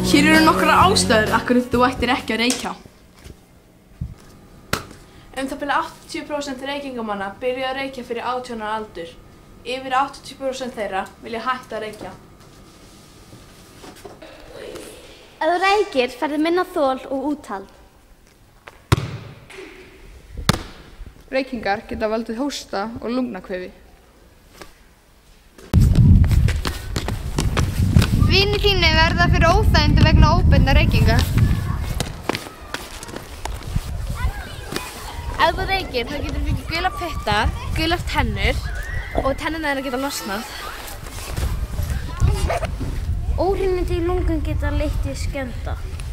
Hér eru nokkrar ástæður af hverju þú ættir ekki að reykja. Það byrja 80% reykingamanna byrja að reykja fyrir 18 ára aldur. Yfir 80% þeirra vilja hætta að reykja. Ef þú reykir færðu minna þol og úthald. Reykingar geta valdið hósta og lungnakvefi. Vinir þínir verða fyrir óþægindi vegna óbeinna reykinga. Ef þú reykir þá getur þú fengið gula pitta, gular tennur og tennurnar þeirra geta losnað. Óhreinindi í lungum geta leitt til skemmda.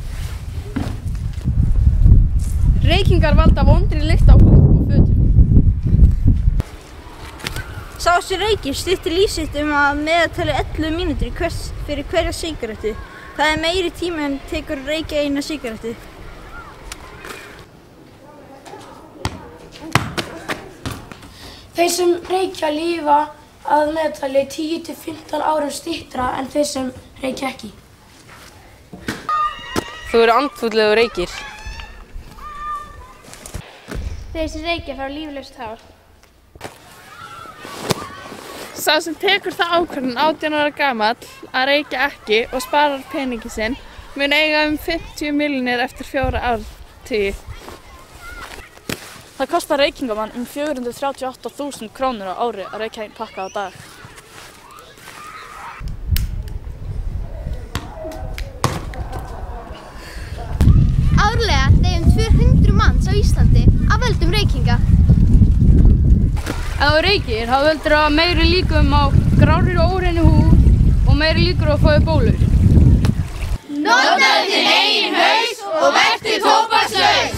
Reykingar valda vondri lykt á húð og fötum. Sá sem reykir styttir líf sitt að meðaltali 11 mínútur fyrir hverja sígarettu. Það er meiri tími en tekur að reykja eina sígarettu. Þeir sem reykja lifa að meðaltali 10 til 15 árum styttra en þeir sem reykja ekki. Þú eru andfúll ef þú reykir. Þeir sem reykja fá líflaust hár. Sá sem tekur það ákvörðun 18 ára gamall að reykja ekki og sparar peningi sinn mun eiga 50 milljónir eftir 4 áratugi. Það kostar reykingamann 438.000 krónur á ári að reykja einn pakka á dag. Árlega deyja 200 manns á Íslandi af völdum reykinga. Ef þú reykir þá veldur það meiri líkum á grárri og óhreinu húð og meiri líkur á að fá bólur. Notaðu þinn eigin haus og vertu tóbakslaus!